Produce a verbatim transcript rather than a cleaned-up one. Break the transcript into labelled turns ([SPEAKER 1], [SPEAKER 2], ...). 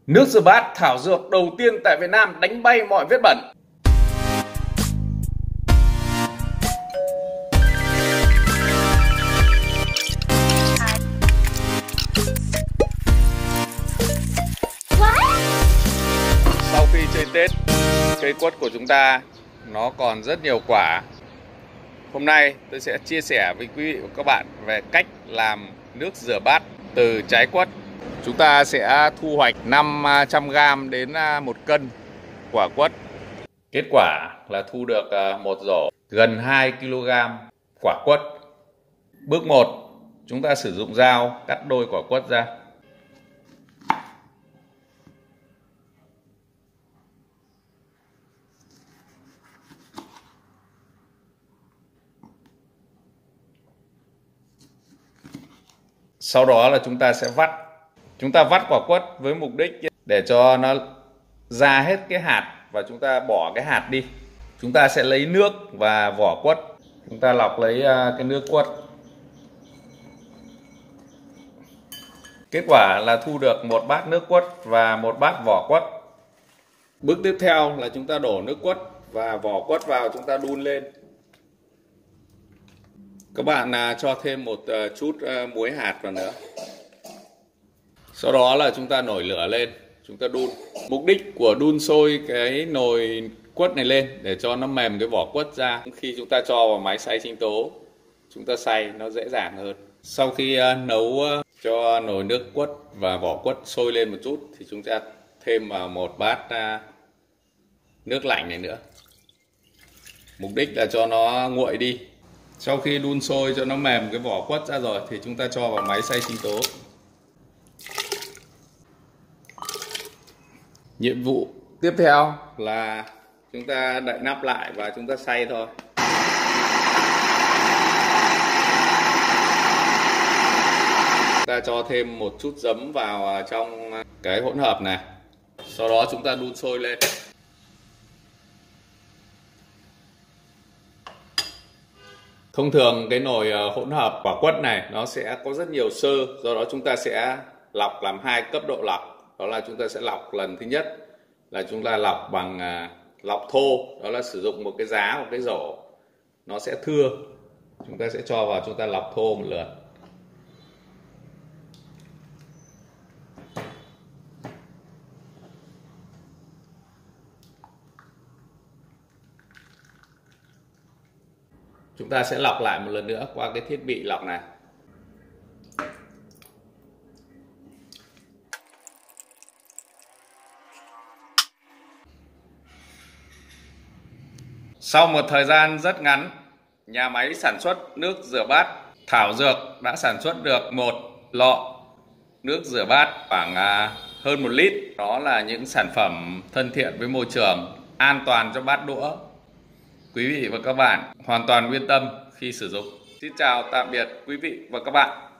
[SPEAKER 1] Nước rửa bát thảo dược đầu tiên tại Việt Nam đánh bay mọi vết bẩn. Sau khi chơi Tết, cây quất của chúng ta nó còn rất nhiều quả. Hôm nay tôi sẽ chia sẻ với quý vị và các bạn về cách làm nước rửa bát từ trái quất. Chúng ta sẽ thu hoạch năm trăm gam đến một cân quả quất. Kết quả là thu được một rổ gần hai ki lô gam quả quất. Bước một, chúng ta sử dụng dao cắt đôi quả quất ra. Sau đó là chúng ta sẽ vắt. Chúng ta vắt quả quất với mục đích để cho nó ra hết cái hạt và chúng ta bỏ cái hạt đi. Chúng ta sẽ lấy nước và vỏ quất. Chúng ta lọc lấy cái nước quất. Kết quả là thu được một bát nước quất và một bát vỏ quất. Bước tiếp theo là chúng ta đổ nước quất và vỏ quất vào, chúng ta đun lên. Các bạn cho thêm một chút muối hạt vào nữa. Sau đó là chúng ta nổi lửa lên, chúng ta đun. Mục đích của đun sôi cái nồi quất này lên để cho nó mềm cái vỏ quất ra. Khi chúng ta cho vào máy xay sinh tố, chúng ta xay nó dễ dàng hơn. Sau khi nấu cho nồi nước quất và vỏ quất sôi lên một chút thì chúng ta thêm vào một bát nước lạnh này nữa. Mục đích là cho nó nguội đi. Sau khi đun sôi cho nó mềm cái vỏ quất ra rồi thì chúng ta cho vào máy xay sinh tố. Nhiệm vụ tiếp theo là chúng ta đậy nắp lại và chúng ta xay thôi. Chúng ta cho thêm một chút giấm vào trong cái hỗn hợp này. Sau đó chúng ta đun sôi lên. Thông thường cái nồi hỗn hợp quả quất này nó sẽ có rất nhiều xơ, do đó chúng ta sẽ lọc làm hai cấp độ lọc. Đó là chúng ta sẽ lọc lần thứ nhất là chúng ta lọc bằng lọc thô, đó là sử dụng một cái giá, một cái rổ nó sẽ thưa. Chúng ta sẽ cho vào, chúng ta lọc thô một lượt. Chúng ta sẽ lọc lại một lần nữa qua cái thiết bị lọc này. Sau một thời gian rất ngắn, nhà máy sản xuất nước rửa bát thảo dược đã sản xuất được một lọ nước rửa bát khoảng hơn một lít. Đó là những sản phẩm thân thiện với môi trường, an toàn cho bát đũa. Quý vị và các bạn hoàn toàn yên tâm khi sử dụng. Xin chào tạm biệt quý vị và các bạn.